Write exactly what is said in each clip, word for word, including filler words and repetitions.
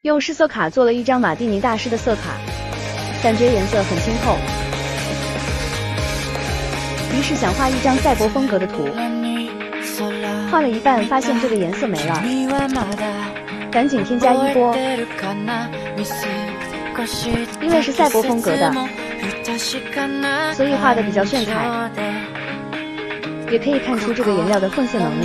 用试色卡做了一张马蒂尼大师的色卡，感觉颜色很清透，于是想画一张赛博风格的图。画了一半，发现这个颜色没了，赶紧添加一波，因为是赛博风格的，所以画的比较炫彩，也可以看出这个颜料的混色能力。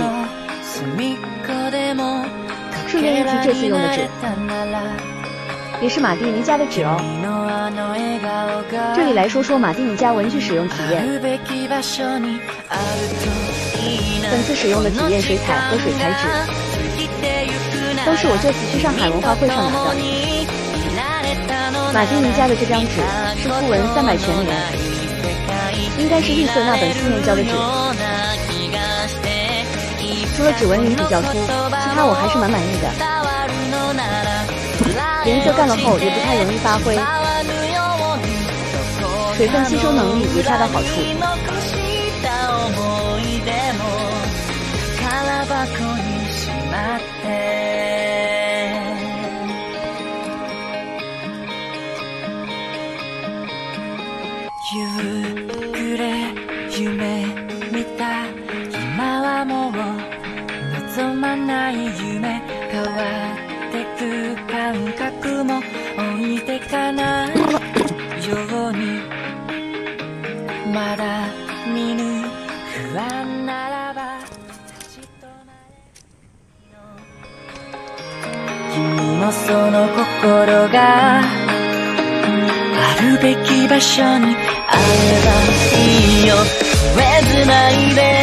顺便一提，这次用的纸也是马蒂尼家的纸哦。这里来说说马蒂尼家文具使用体验。本次使用的体验水彩和水彩纸，都是我这次去上海文化会上拿的。马蒂尼家的这张纸是肤纹三百全棉，应该是绿色那本四面胶的纸。除了指纹理比较粗，其他我还是蛮满意的。颜色干了后也不太容易发灰，水分吸收能力也恰到好处。 望まない夢変わってく感覚も置いてかないようにまだ見ぬ不安ならば君もその心があるべき場所にあればいいよ触れずないで